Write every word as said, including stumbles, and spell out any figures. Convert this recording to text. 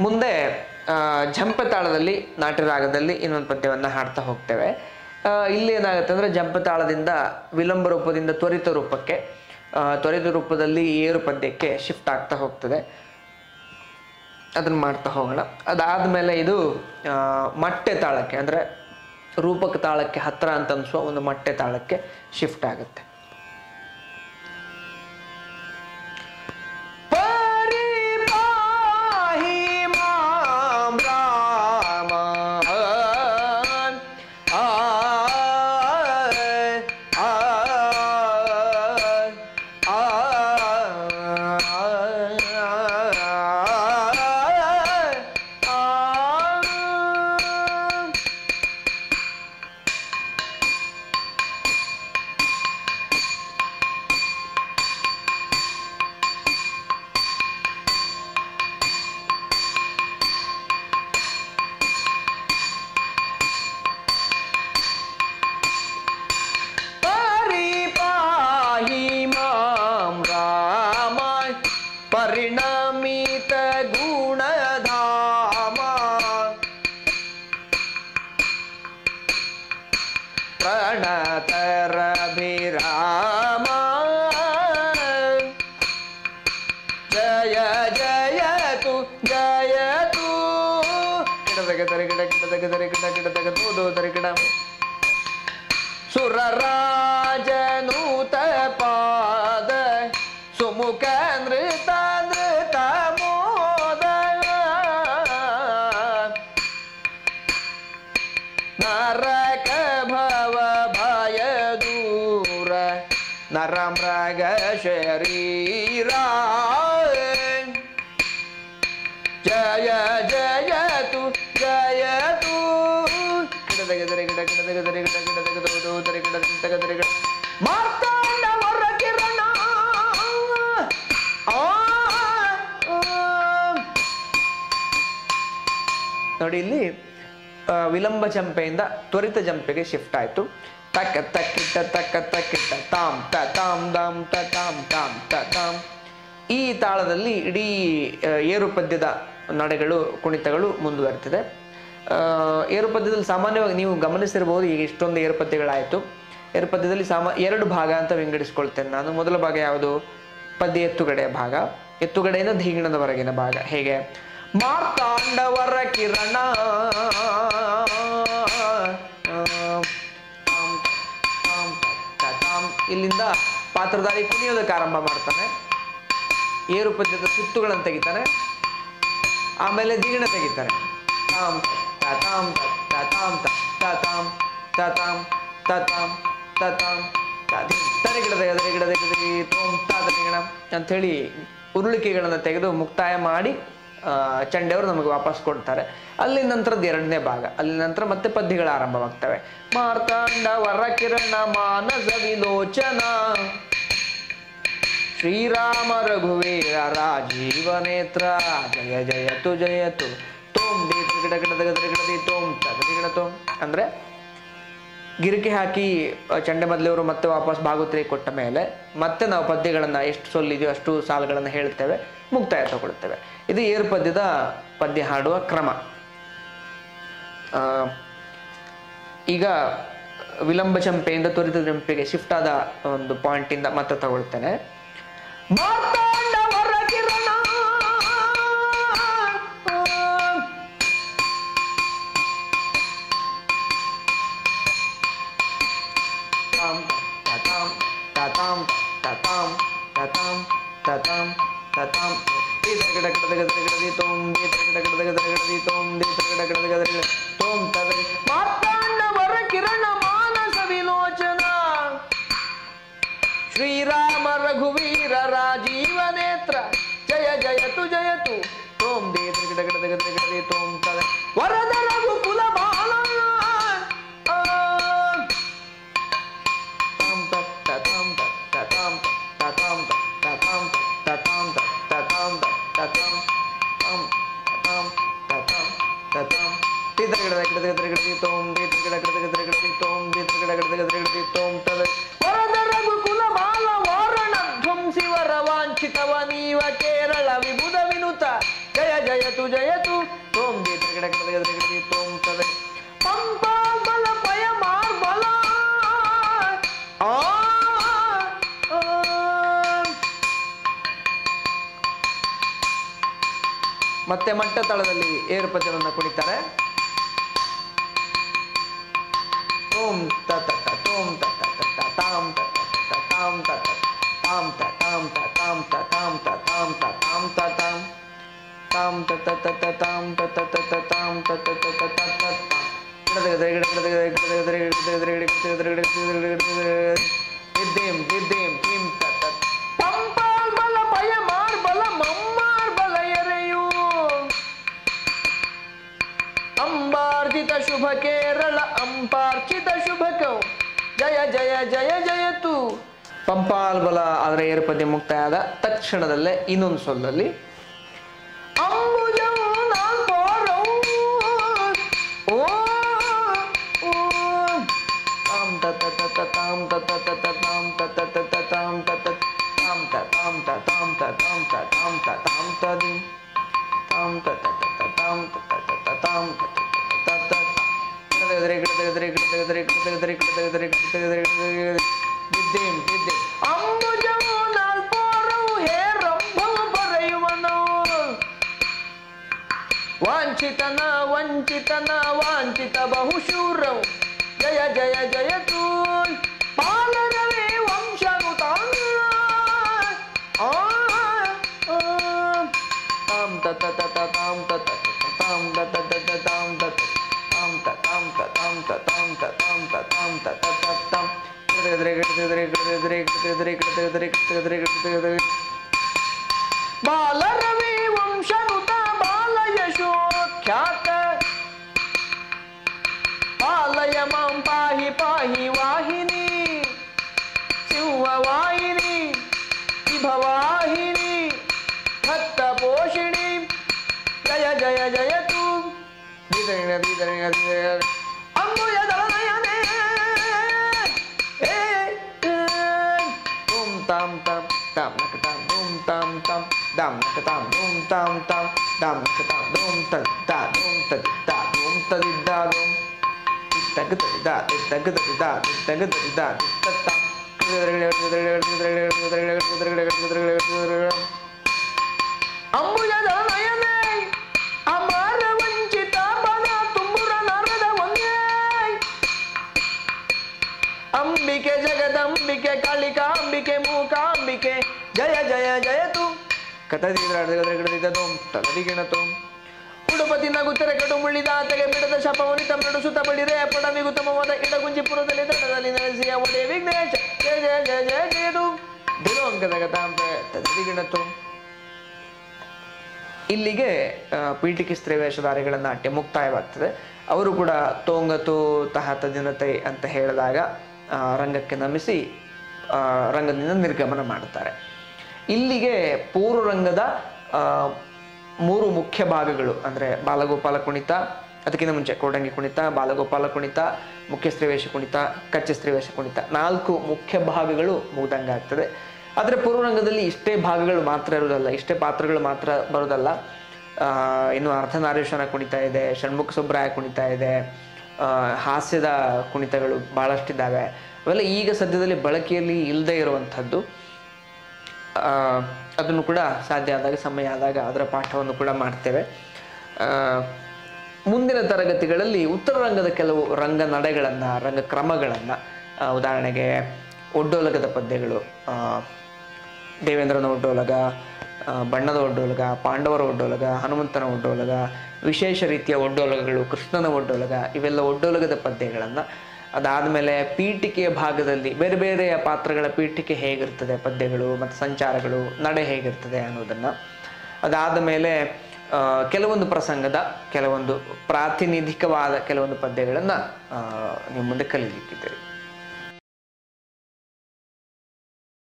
ಮುಂದೆ ಝಂಪೆ ತಾಳದಲ್ಲಿ ನಾಟ್ಯ ರಾಗದಲ್ಲಿ ಇನ್ನೊಂದು ಪದ್ಯವನ್ನು ಹಾಡ್ತಾ ಹೋಗ್ತೇವೆ. ಇಲ್ಲಿ ಏನಾಗುತ್ತೆ ಅಂದರೆ ಜಂಪ ತಾಳದಿಂದ ವಿಲಂಬ ರೂಪದಿಂದ ತ್ವರಿತ ರೂಪಕ್ಕೆ, ತ್ವರಿತ ರೂಪದಲ್ಲಿ ಏರು ಪದ್ಯಕ್ಕೆ ಶಿಫ್ಟ್ ಆಗ್ತಾ ಹೋಗ್ತದೆ. ಅದನ್ನು ಮಾಡ್ತಾ ಹೋಗೋಣ. ಅದಾದಮೇಲೆ ಇದು ಮಟ್ಟೆ ತಾಳಕ್ಕೆ ಅಂದರೆ ರೂಪಕ ತಾಳಕ್ಕೆ ಹತ್ತಿರ ಅಂತ ಅನಿಸುವ ಒಂದು ಮಟ್ಟೆ ತಾಳಕ್ಕೆ ಶಿಫ್ಟ್ ಆಗುತ್ತೆ. ಪರಿಣಮಿತ ಗುಣಧಾಮ ಪ್ರಣತರಭಿರಾಮ ಜಯ ಜಯತು ಜಯತು ಗಿಡದಗ ತರಿ ಗಿಡ ಗಿಡದಗ ತರಿ ಗಿಡ ಗಿಡದಗ ತೂದು ತರಿ ಗಿಡ ಸುರರಾಜನೂತ ಪಾದ ಸುಮುಖ ನೃತ ನೃತ ಮೋದ ನರಕ ಭವ ಭಯ ದೂರ ನರ ಮೃಗ ಶರೀರ ಜಯ ಜಯತು ಜಯತು ಗಿಡದಗ ತರಿ ಗಿಡ ಗಿಡದಗ ತರಿ ಗಿಡ ಗಿಡದಗ ತೂದು ತರಿ ಗಿಡ ಗಿಡದಗ ತರಿ ಗಿಡ ಮಾರ್ತಾಂಡ ವರ ಕಿರಣ ನೋಡಿ. ಇಲ್ಲಿ ವಿಲಂಬ ಜಂಪೆಯಿಂದ ತ್ವರಿತ ಜಂಪೆಗೆ ಶಿಫ್ಟ್ ಆಯಿತು. ತಕ್ಕ ತಕ್ಕಿಟ್ಟ ತಕ್ಕ ತಕ್ಕಿಟ್ಟ ತಾಮ್ ತ ತಾಮ್ ದಾಮ್ ತ ತಾಮ್ ತಾಮ್ ತ ತಾಮ್. ಈ ತಾಳದಲ್ಲಿ ಇಡೀ ಏರು ಪದ್ಯದ ನಡೆಗಳು ಕುಣಿತಗಳು ಮುಂದುವರೆದಿದೆ. ಏರು ಪದ್ಯದಲ್ಲಿ ಸಾಮಾನ್ಯವಾಗಿ ನೀವು ಗಮನಿಸಿರ್ಬೋದು, ಈಗ ಇಷ್ಟೊಂದು ಏರು ಪದ್ಯಗಳಾಯಿತು. ಏರು ಪದ್ಯದಲ್ಲಿ ಸಾಮಾ ಎರಡು ಭಾಗ ಅಂತ ವಿಂಗಡಿಸ್ಕೊಳ್ತೇನೆ ನಾನು. ಮೊದಲ ಭಾಗ ಯಾವುದು? ಪದ್ಯ ಎತ್ತುಗಡೆಯ ಭಾಗ. ಎತ್ತುಗಡೆಯಿಂದ ಧೀಗಿಣದವರೆಗಿನ ಭಾಗ. ಹೇಗೆ? ಮಾರ್ತಾಂಡವರ ಕಿರಣ ಇಲ್ಲಿಂದ ಪಾತ್ರಧಾರಿ ಕುಣಿಯೋದಕ್ಕೆ ಆರಂಭ ಮಾಡ್ತಾನೆ. ಏರು ಪದ್ಯದ ಸುತ್ತುಗಳನ್ನು ತೆಗಿತಾನೆ, ಆಮೇಲೆ ಧೀಗಿಣ ತೆಗಿತಾನೆ. ತಾಮ್ ತಾಮ್ ತಾಮ್ ತಾಮ್ ತಾಮ್ ತಾಮ್ ತಾಮ್ ತರಿಗಿಡದ ತರಿಗಿಡದ ತೋಮ್ ತಾತರಿಗಿಣ ಅಂಥೇಳಿ ಉರುಳಿಕೆಗಳನ್ನು ತೆಗೆದು ಮುಕ್ತಾಯ ಮಾಡಿ ಚಂಡೆಯವರು ನಮಗೆ ವಾಪಸ್ ಕೊಡ್ತಾರೆ. ಅಲ್ಲಿ ನಂತರದ್ದು ಎರಡನೇ ಭಾಗ. ಅಲ್ಲಿ ನಂತರ ಮತ್ತೆ ಪದ್ಯಗಳು ಆರಂಭವಾಗ್ತವೆ. ಮಾರ್ತಾಂಡ ವರ ಕಿರಣ ಮಾನಸ ವಿಲೋಚನ ಶ್ರೀರಾಮ ರಘುವೀರ ರಾಜೀವ ನೇತ್ರ ಜಯ ಜಯತು ಜಯತು ತೋಮ್ ದಿ ಗಿಡ ಗಿಡದ ಗಿಡದಿ ತೋಮ್ ಗಿಡ ತೋಮ್ ಅಂದ್ರೆ ಗಿರಿಕೆ ಹಾಕಿ ಚಂಡೆ ಮದ್ಲೆಯವರು ಮತ್ತೆ ವಾಪಸ್ ಭಾಗವತರಿಗೆ ಕೊಟ್ಟ ಮೇಲೆ ಮತ್ತೆ ನಾವು ಪದ್ಯಗಳನ್ನು ಎಷ್ಟು ಸೊಲ್ಲಿದೆಯೋ ಅಷ್ಟು ಸಾಲುಗಳನ್ನು ಹೇಳ್ತೇವೆ, ಮುಕ್ತಾಯ ತಗೊಳ್ತೇವೆ. ಇದು ಏರು ಪದ್ಯದ ಪದ್ಯ ಹಾಡುವ ಕ್ರಮ. ಈಗ ವಿಲಂಬ ಚಂಪೆಯಿಂದ ತ್ವರಿತ ಚಂಪೆಗೆ ಶಿಫ್ಟ್ ಆದ ಒಂದು ಪಾಯಿಂಟಿಂದ ಮತ್ತೆ ತಗೊಳ್ತೇನೆ. ಮಾರ್ತಾಂಡವರ ಕಿರಣ ಮಾನಸ ವಿಲೋಚನ ಶ್ರೀರಾಮ ರಘುವೀರ ರಾಜೀವ ನೇತ್ರ ಜಯ ಜಯತು ಜಯತು ತೋಮ್ ದೇ ಗಿಡ ಗಿಡದ ಗಿಡದಿ ತೋಮ್ ತದ ವರದ ರಘುಕುಲ ಬಾಲ ವರಧ ರಘುಕುಲ ಬಾಲ ವಾರಣ ಧ್ವಂಸಿವರ ವಾಂಛಿತವ ನೀವ ಕೇರಳ ವಿಬುಧ ವಿನುತ ಜಯ ಜಯತು ಜಯತು ಜಯತು ತೋಂ ದಿ ತ್ರಿಗಡ ಗಿಡ ತ್ರಿಗಡ ತೋಂ ತದ ಪಂಪಾ ಬಲ ಪಯ ಮಾರ್ ಬಲ ಆ ಮತ್ತೆ ಮಟ್ಟ ತಳದಲ್ಲಿ ಏರುಪದ್ಯವನ್ನು ಕುಣಿತಾರೆ. ಓಂ ತತ ತೋಂ ತತ ತತ ತಾಂ ತತ ತತ ತಾಂ ತತ ತಾಂ ತ ತಾಂ ತ ತಾಂ ತ ತಾಂ ತ ತಾಂ ತ ತಾಂ ತ ತಾಂ ತಾಂ ತತ ತತ ತಾಂ ತತ ತತ ತಾಂ ತತ ತತ ತತ ದಿದ್ದೇಂ ದಿದ್ದೇಂ ಕಿಂ ತತ ಪಂಪಾಲ್ ಬಲ ಪಯ ಮಾರ್ ಬಲ ಮಮ್ಮಾರ್ ಬಲ ಎರೆಯು ಅಂಬಾರ್ಜಿತ ಶುಭ ಕೇರಳ ಅಂಪಾರ್ಚಿತ ಶುಭಕೌ ಜಯ ಜಯ ಜಯ ಜಯತು. ಪಂಪಾಲ್ ಬಲ ಅದರ ಏರುಪದ್ಯ ಮುಕ್ತಾಯ ಆದ ತಕ್ಷಣದಲ್ಲೇ ಇನ್ನೊಂದು ಸೊಲ್ಲಲ್ಲಿ ಅಂಬುಜಂ ನಾಲ್ಪೋರೌ ಓ ತಾಂ ತತ ತತ ತಾಂ ತತ ತತ ತಾಂ ತತ ತತ ತಾಂ ತತ ತಾಂ ತ ತಾಂ ತ ತಾಂ ತ ತಾಂ ತ ತಾಂ ತ ತಾಂ ತದಿ ತಾಂ ತತ ತತ ತಾಂ ತತ ತತ ತಾಂ ತತ ತತ ಗಡದರೆ ಗಡದರೆ ಗಡದರೆ ಗಡದರೆ ಗಡದರೆ ಗಡದರೆ ದಿದ್ದೇಂ ದಿದ್ದೇಂ ಅಂಬುಜಂ ನಾಲ್ಪೋರೌ ಹೇ ರಂಭವ ಬರೆಯುವನು ವಾಂಛಿತನ ವಂಚಿತನ ವಾಂಛಿತ ಬಹುಶೂರೌ ಜಯ ಜಯ ಜಯತು ಪಾಲರವೇ ವಂಶನುತ ತಾಂ ತತ ತತ ತಾಂ ತತ ತಾಂ ತತ ತತ ತಾಂ ತತ ತಾಂ ತ ತಾಂ ತ ತಾಂ ತ ತಾಂ ತ ತಾಂ ತ ತಾಂ ತ ತತ ತಾಂ ಬಾಲರವಿ ವಂಶನುತ ಬಾಲಯಶೋಖ್ಯಾತ ಪಾಲಯ ಮಾಂ ಪಾಹಿ ಪಾಹಿ ವಾಹಿನಿ ಸಿಂಹವಾಹಿನಿ ವಿಭವಾಹಿನಿ ಭಕ್ತ ಪೋಷಿಣಿ ಜಯ ಜಯ ಜಯತು ಅಂಬುಯ ದಳನಯನೇ ಓಂ ತಾಂ ತಾಂ ತಾಂ ನಕತಾಂ ಓಂ ತಾಂ ತಾಂ ದಾಂ ನಕತಾಂ ಓಂ ತಾಂ ತಾಂ ದಾಂ ನಕತಾಂ ಓಂ ತದ್ ತಾ ಓಂ ತದ್ ತಾ ಓಂ ತದಿದ್ದ ಓಂ ತಗದದ ತಗದದ ತಗದದ ತತ್ತ ಅಂಬುಜದ ನಯನೇ ಅಮರ ವಂಚಿತ ಬನ ತುಂಬುರ ನರದ ಒಂದೇ ಅಂಬಿಕೆ ಜಗದಂಬಿಕೆ ಕಾಳಿಕಾಂಬಿಕೆ ಮೂಕಾಂಬಿಕೆ ಜಯ ಜಯ ಜಯತು ಕಥದಿದೋಂ ತಲದಿಗಿಣತು ಉಡುಪತಿ ನಗುತ್ತರ ಕಡು ಮುಳ್ಳಿದಾತೆಗೆ ಬಿಡದ ಶಪವನಿತ ಮೃಡುಸುತ್ತ ಬಳಿರೆ ಪಡವಿಗುತ್ತಮವಾದ ಇಡಗುಂಜಿಪುರದಲ್ಲಿ ದಡದಲ್ಲಿ ನೆಲೆಸಿಯ ಒಡೆ ವಿಘ್ನೇಶ ಜಯ ಜಯ ಜಯ ಜಯ ಜಯದು ದಿಲೋಂಕದಗತಾಂಬಿಗಿಣತು. ಇಲ್ಲಿಗೆ ಪೀಠಿಕಿಸ್ತ್ರೀ ವೇಷಧಾರಿಗಳ ನಾಟ್ಯ ಮುಕ್ತಾಯವಾಗ್ತದೆ. ಅವರು ಕೂಡ ತೋಂಗತು ತಹತ ದಿನತೈ ಅಂತ ಹೇಳಿದಾಗ ರಂಗಕ್ಕೆ ನಮಿಸಿ ರಂಗದಿಂದ ನಿರ್ಗಮನ ಮಾಡುತ್ತಾರೆ. ಇಲ್ಲಿಗೆ ಪೂರ್ವರಂಗದ ಮೂರು ಮುಖ್ಯ ಭಾಗಗಳು ಅಂದರೆ ಬಾಲಗೋಪಾಲ ಕುಣಿತ, ಅದಕ್ಕಿಂತ ಮುಂಚೆ ಕೋಡಂಗಿ ಕುಣಿತ, ಬಾಲಗೋಪಾಲ ಕುಣಿತ, ಮುಖ್ಯ ಸ್ತ್ರೀವೇಷ ಕುಣಿತ, ಕಚ್ಚೆ ಸ್ತ್ರೀವೇಷ ಕುಣಿತ, ನಾಲ್ಕು ಮುಖ್ಯ ಭಾಗಗಳು ಮುಗ್ದಂಗೆ ಆಗ್ತದೆ. ಆದರೆ ಪೂರ್ವರಂಗದಲ್ಲಿ ಇಷ್ಟೇ ಭಾಗಗಳು ಮಾತ್ರ ಇರುವುದಲ್ಲ, ಇಷ್ಟೇ ಪಾತ್ರಗಳು ಮಾತ್ರ ಬರೋದಲ್ಲ. ಇನ್ನು ಅರ್ಧನಾರೀಶ್ವರ ಕುಣಿತ ಇದೆ, ಷಣ್ಮುಖ ಸುಬ್ರಾಯ ಕುಣಿತ ಇದೆ, ಹಾಸ್ಯದ ಕುಣಿತಗಳು ಭಾಳಷ್ಟಿದ್ದಾವೆ. ಅವೆಲ್ಲ ಈಗ ಸದ್ಯದಲ್ಲಿ ಬಳಕೆಯಲ್ಲಿ ಇಲ್ಲದೆ ಇರುವಂಥದ್ದು. ಅದನ್ನು ಕೂಡ ಸಾಧ್ಯ ಆದಾಗ ಸಮಯ ಆದಾಗ ಅದರ ಪಾಠವನ್ನು ಕೂಡ ಮಾಡ್ತೇವೆ. ಮುಂದಿನ ತರಗತಿಗಳಲ್ಲಿ ಉತ್ತರ ರಂಗದ ಕೆಲವು ರಂಗ ನಡೆಗಳನ್ನು, ರಂಗ ಕ್ರಮಗಳನ್ನು, ಉದಾಹರಣೆಗೆ ಒಡ್ಡೋಲಗದ ಪದ್ಯಗಳು, ದೇವೇಂದ್ರನ ಒಡ್ಡೋಲಗ, ಬಣ್ಣದ ಒಡ್ಡೋಲಗ, ಪಾಂಡವರ ಒಡ್ಡೋಲಗ, ಹನುಮಂತನ ಒಡ್ಡೋಲಗ, ವಿಶೇಷ ರೀತಿಯ ಒಡ್ಡೋಲಗಗಳು, ಕೃಷ್ಣನ ಒಡ್ಡೋಲಗ, ಇವೆಲ್ಲ ಒಡ್ಡೋಲಗದ ಪದ್ಯಗಳನ್ನು. ಅದಾದಮೇಲೆ ಪೀಠಿಕೆಯ ಭಾಗದಲ್ಲಿ ಬೇರೆ ಬೇರೆಯ ಪಾತ್ರಗಳ ಪೀಠಿಕೆ ಹೇಗಿರ್ತದೆ, ಪದ್ಯಗಳು ಮತ್ತು ಸಂಚಾರಗಳು, ನಡೆ ಹೇಗಿರ್ತದೆ ಅನ್ನೋದನ್ನು. ಅದಾದ ಮೇಲೆ ಕೆಲವೊಂದು ಪ್ರಸಂಗದ ಕೆಲವೊಂದು ಪ್ರಾತಿನಿಧಿಕವಾದ ಕೆಲವೊಂದು ಪದ್ಯಗಳನ್ನು ನಿಮ್ಮ ಮುಂದೆ ಕಲಿಲಿಕ್ಕಿದ್ದೀರಿ.